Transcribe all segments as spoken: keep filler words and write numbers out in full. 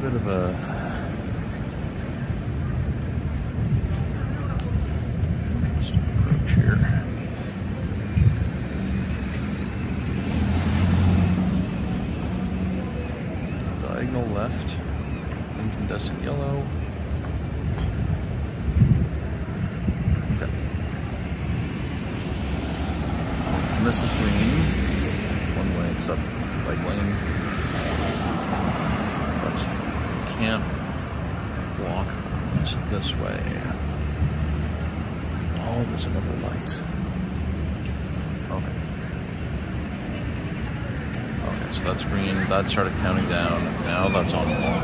bit of a just approach here. Diagonal left, incandescent yellow. Okay. And this is green. One way except bike lane. But you can't walk this, this way. Oh, there's another light. Okay. Okay, so that's green. That started counting down. Now that's on wall.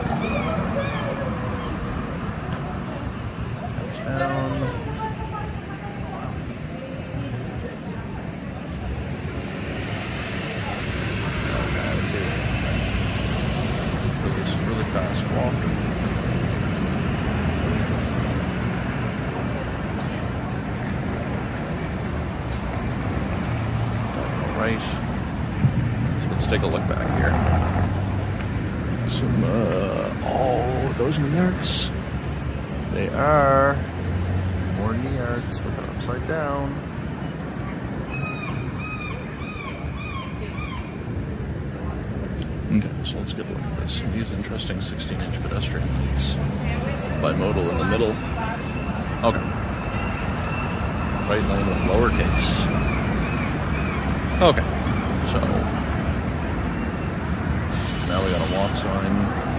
That's down. Okay, let's see. This is really fast walk. Right. So let's take a look back here. Some, uh, oh, those knee arts. They are more knee arts, but they're upside down. Okay, so let's get a look at this. These interesting sixteen inch pedestrian lights. Bimodal in the middle. Okay. Right lane with lowercase. Okay, so now we got a walk sign.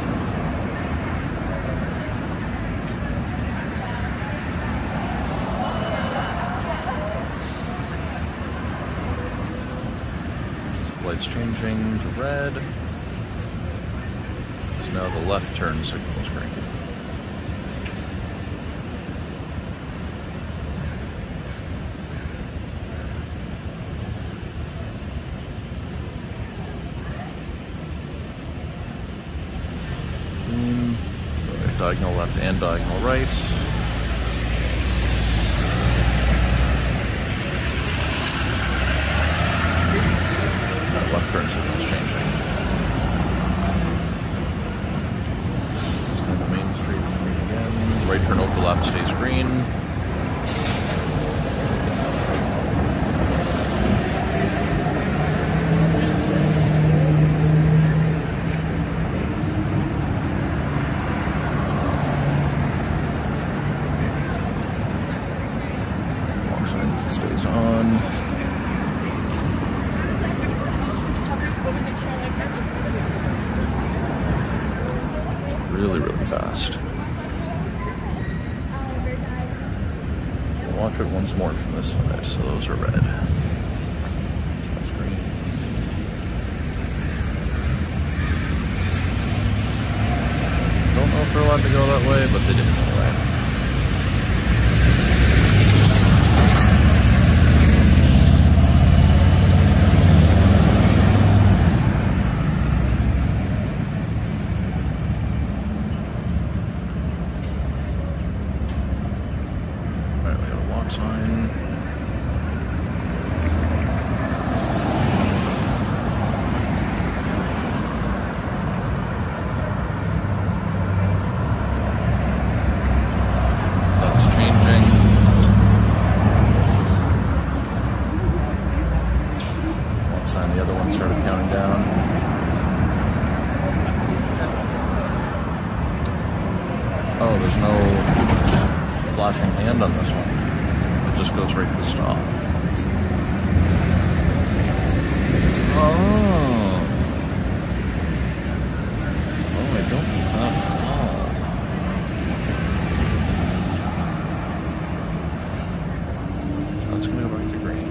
Lights changing to red. So now the left turn signal is green. Diagonal left and diagonal right. That left turn signal is changing. Let's go to Main Street again. Right turn overlap stays green. Stays on. Really, really fast. Watch it once more from this side. So those are red. That's green. Don't know if they're allowed to go that way, but they did anyway. Sign. That's changing. One sign, the other one started counting down. Oh, there's no flashing hand on this one. Just goes right to stop. Oh. Oh, I don't need that at all. That's going to go back to green.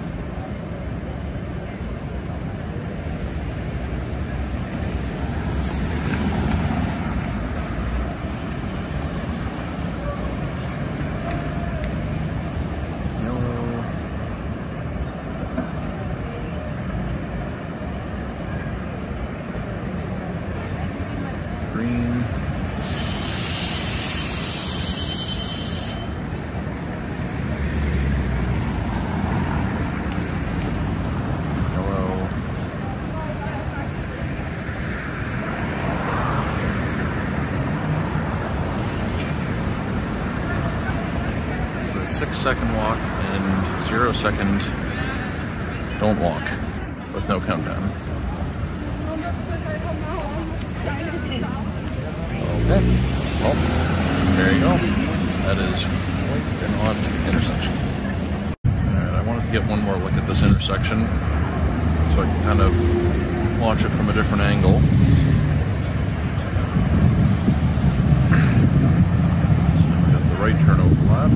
Green. Yellow. second walk and zero second don't walk with no countdown. Okay, well, there you go. That is quite an odd intersection. Alright, I wanted to get one more look at this intersection so I can kind of watch it from a different angle. So we got the right turn overlap.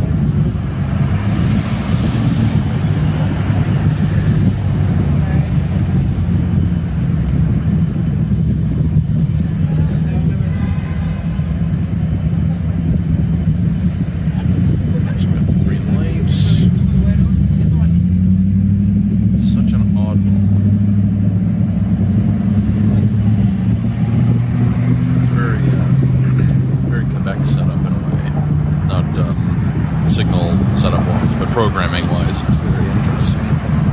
Signal setup wise, but programming wise, it's very interesting.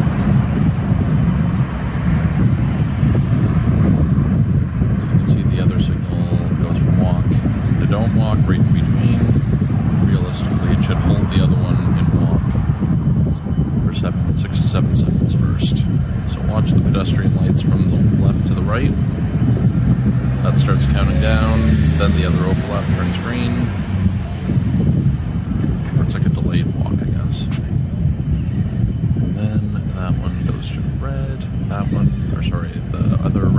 You can see the other signal goes from walk to don't walk, right in between. Realistically, it should hold the other one in walk for seven, six to seven seconds first. So watch the pedestrian lights from the left to the right. That starts counting down, then the other overlap turns green. It's like a delayed walk, I guess. And then that one goes to red, that one, or sorry, the other